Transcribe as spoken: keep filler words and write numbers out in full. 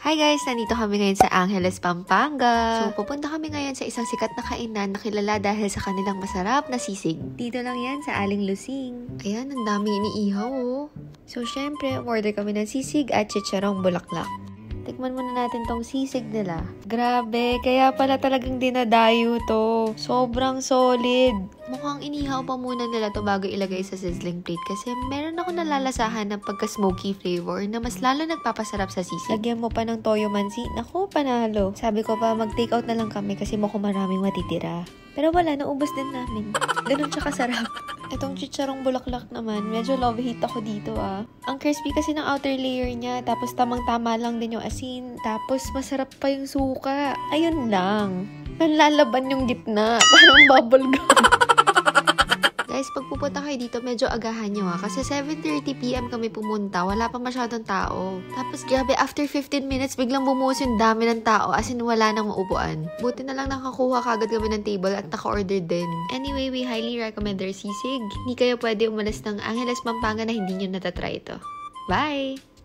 Hi guys! Nandito kami ngayon sa Angeles, Pampanga. So, pupunta kami ngayon sa isang sikat na kainan na kilala dahil sa kanilang masarap na sisig. Dito lang yan sa Aling Lusing. Ayan, ang dami iniihaw oh. So, syempre, order kami ng sisig at chicharong bulaklak. Tikman muna natin tong sisig nila. Grabe, kaya pala talagang dinadayo to. Sobrang solid. Mukhang inihaw pa muna nila to bago ilagay sa sizzling plate kasi meron ako nalalasahan ng pagka-smoky flavor na mas lalo nagpapasarap sa sisig. Lagyan mo pa ng toyo mansi. Naku, panalo. Sabi ko pa mag-take out na lang kami kasi mukhang maraming matitira. Pero wala, naubos din namin. Ganun siya kasarap. Itong chicharong bulaklak naman, medyo love hate ako dito ah. Ang crispy kasi ng outer layer niya, tapos tamang-tama lang din yung asin, tapos masarap pa yung suka. Ayun lang. Nanlalaban yung gitna, parang bubble gum. Guys, pag pupunta kayo dito, medyo agahan nyo ha. Kasi seven thirty p m kami pumunta. Wala pa masyadong tao. Tapos grabe, after fifteen minutes, biglang bumuhos yung dami ng tao. As in, wala nang maupuan. Buti na lang nakakuha kagad kami ng table at naka-order din. Anyway, we highly recommend their sisig. Hindi kayo pwede umalis ng Angeles, Pampanga na hindi nyo natatry ito. Bye!